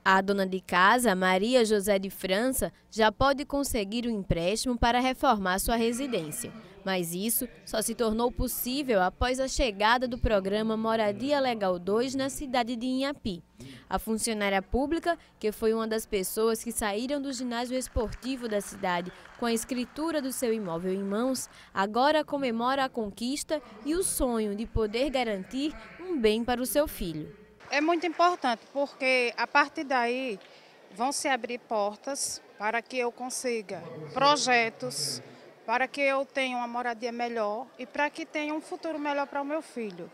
A dona de casa, Maria José de França, já pode conseguir um empréstimo para reformar sua residência. Mas isso só se tornou possível após a chegada do programa Moradia Legal 2 na cidade de Inhapi. A funcionária pública, que foi uma das pessoas que saíram do ginásio esportivo da cidade com a escritura do seu imóvel em mãos, agora comemora a conquista e o sonho de poder garantir um bem para o seu filho. É muito importante porque a partir daí vão se abrir portas para que eu consiga projetos, para que eu tenha uma moradia melhor e para que tenha um futuro melhor para o meu filho.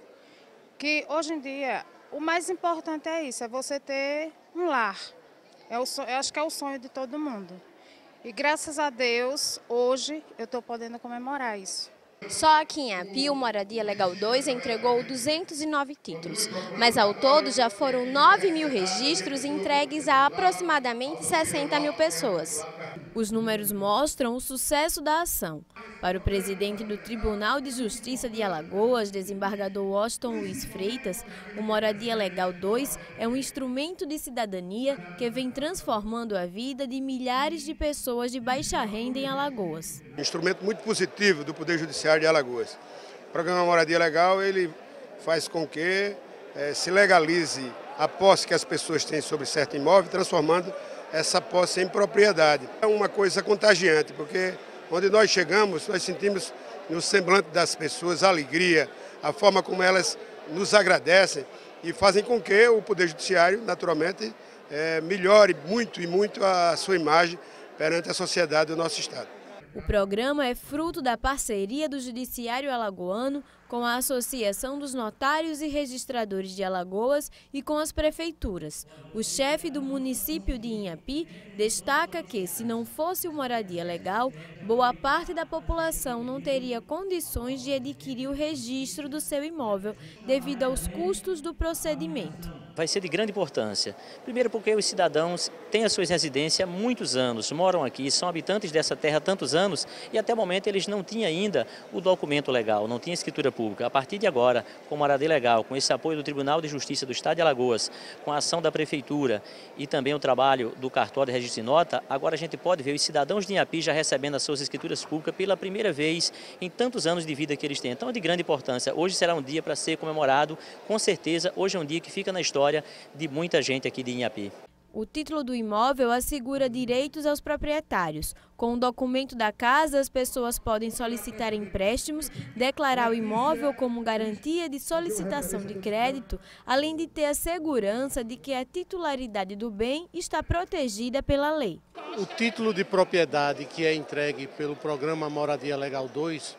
Que hoje em dia o mais importante é isso, é você ter um lar. Eu acho que é o sonho de todo mundo. E graças a Deus, hoje eu estou podendo comemorar isso. Só aqui em Inhapi, o Moradia Legal 2 entregou 209 títulos, mas ao todo já foram 9.000 registros entregues a aproximadamente 60 mil pessoas. Os números mostram o sucesso da ação. Para o presidente do Tribunal de Justiça de Alagoas, desembargador Washington Luiz Freitas, o Moradia Legal 2 é um instrumento de cidadania que vem transformando a vida de milhares de pessoas de baixa renda em Alagoas. Um instrumento muito positivo do Poder Judiciário de Alagoas. O programa Moradia Legal ele faz com que se legalize a posse que as pessoas têm sobre certo imóvel, transformando essa posse em propriedade. É uma coisa contagiante, porque onde nós chegamos, nós sentimos no semblante das pessoas a alegria, a forma como elas nos agradecem e fazem com que o Poder Judiciário, naturalmente, melhore muito e muito a sua imagem perante a sociedade do nosso Estado. O programa é fruto da parceria do Judiciário Alagoano com a Associação dos Notários e Registradores de Alagoas e com as prefeituras. O chefe do município de Inhapi destaca que, se não fosse o Moradia Legal, boa parte da população não teria condições de adquirir o registro do seu imóvel devido aos custos do procedimento. Vai ser de grande importância. Primeiro porque os cidadãos têm as suas residências há muitos anos, moram aqui, são habitantes dessa terra há tantos anos e até o momento eles não tinham ainda o documento legal, não tinham escritura pública. A partir de agora, com o Moradia Legal, com esse apoio do Tribunal de Justiça do Estado de Alagoas, com a ação da Prefeitura e também o trabalho do cartório de registro de nota, agora a gente pode ver os cidadãos de Inhapi já recebendo as suas escrituras públicas pela primeira vez em tantos anos de vida que eles têm. Então é de grande importância. Hoje será um dia para ser comemorado, com certeza hoje é um dia que fica na história de muita gente aqui de Inhapi. O título do imóvel assegura direitos aos proprietários. Com o documento da casa, as pessoas podem solicitar empréstimos, declarar o imóvel como garantia de solicitação de crédito, além de ter a segurança de que a titularidade do bem está protegida pela lei. O título de propriedade que é entregue pelo programa Moradia Legal 2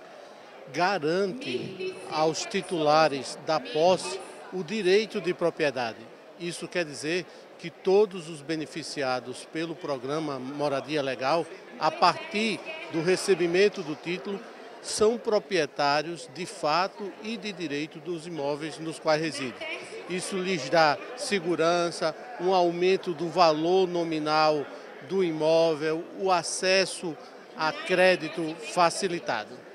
garante aos titulares da posse o direito de propriedade. Isso quer dizer que todos os beneficiados pelo programa Moradia Legal, a partir do recebimento do título, são proprietários de fato e de direito dos imóveis nos quais residem. Isso lhes dá segurança, um aumento do valor nominal do imóvel, o acesso a crédito facilitado.